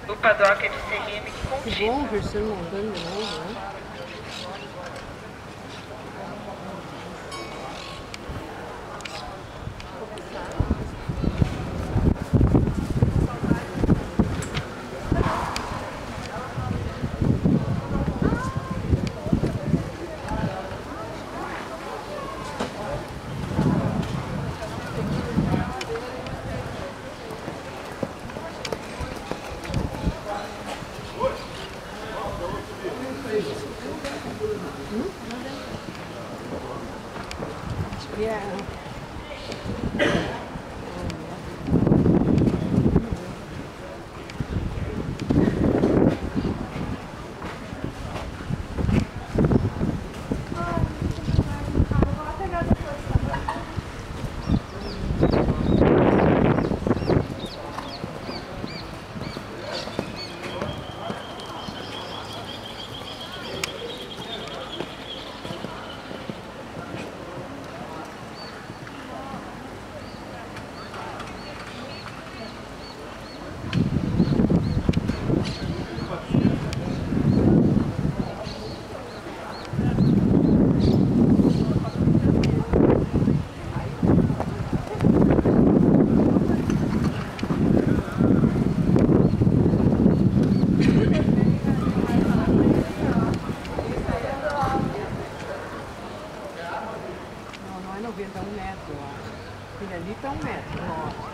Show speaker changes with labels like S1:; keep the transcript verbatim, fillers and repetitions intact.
S1: O paddock é de cerâmica
S2: Que
S1: contínua.
S2: bom ver você montando de novo, né? Yeah. Não, não é noventa, é um metro, eu acho. Aquele ali tá um metro, ó.